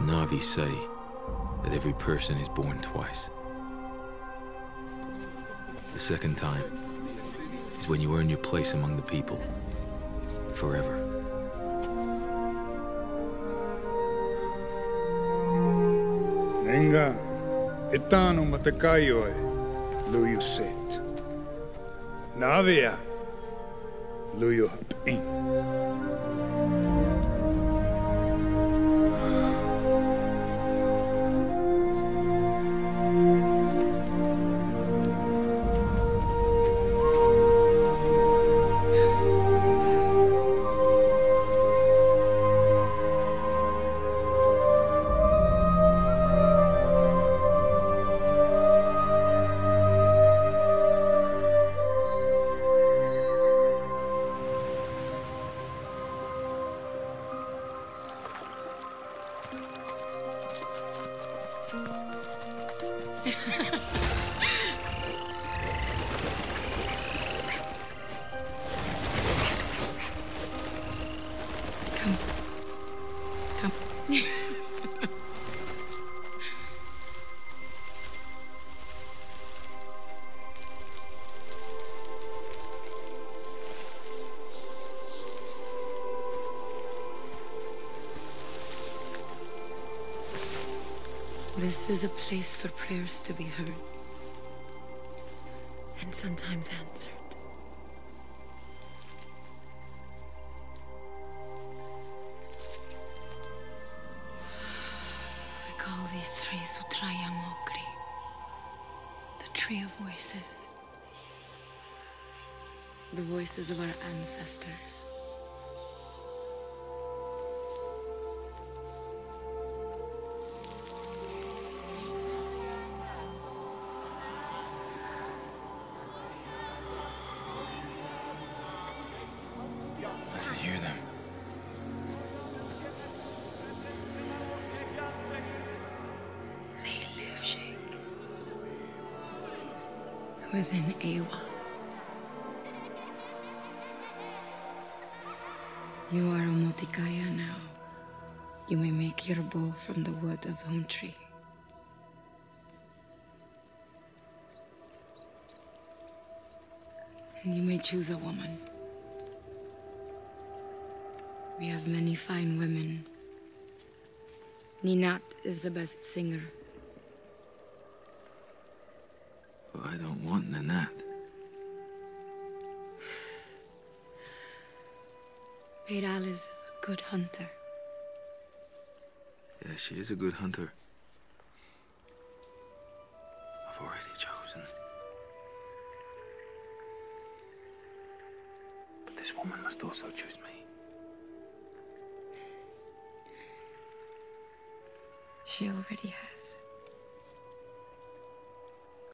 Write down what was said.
Na'vi say that every person is born twice. The second time is when you earn your place among the people, forever. Nenga, etano matakayoe, luyu set. Navia, luyu hapin. Come. Come. This is a place for prayers to be heard. And sometimes answered. We call these three Sutraya Mokri, the Tree of Voices. The voices of our ancestors. I can hear them. They live, Sheikh. Within Awa. You are a Motikaya now. You may make your bow from the wood of Huntri. And you may choose a woman. We have many fine women. Ninat is the best singer. But I don't want Nanat. Peral is a good hunter. Yeah, she is a good hunter. I've already chosen. But this woman must also choose me. She already has.